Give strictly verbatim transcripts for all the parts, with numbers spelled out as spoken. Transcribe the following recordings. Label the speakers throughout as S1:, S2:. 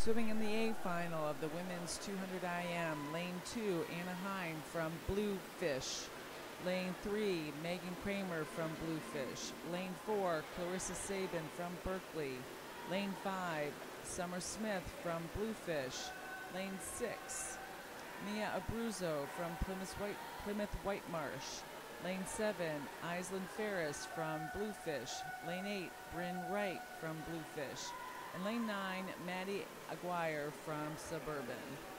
S1: Swimming in the A final of the women's two hundred I M, lane two, Anaheim from Bluefish. Lane three, Megan Kramer from Bluefish. Lane four, Clarissa Sabin from Berkeley. Lane five, Summer Smith from Bluefish. Lane six, Mia Abruzzo from Plymouth, White, Plymouth Whitemarsh. Lane seven, Island Ferris from Bluefish. Lane eight, Bryn Wright from Bluefish. And lane nine, Maddie Aguirre from Suburban.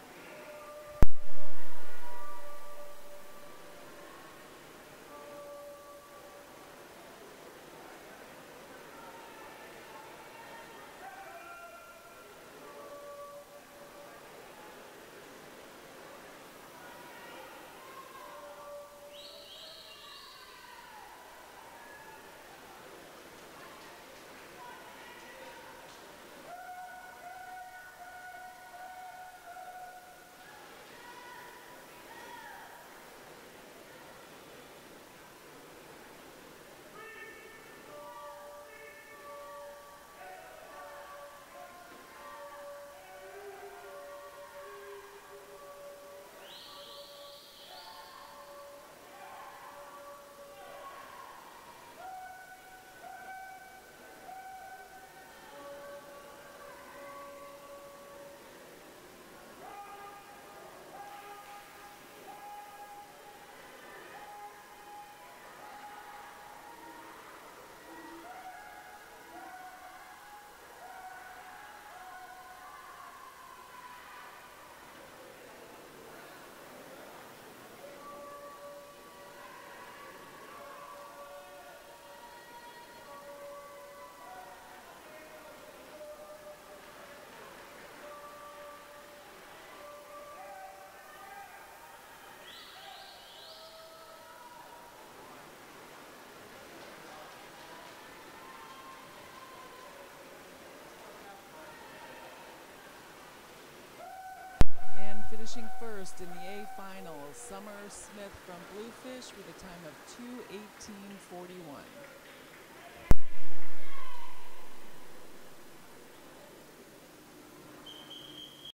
S1: Finishing first in the A final, Summer Smith from Bluefish with a time of two eighteen forty-one.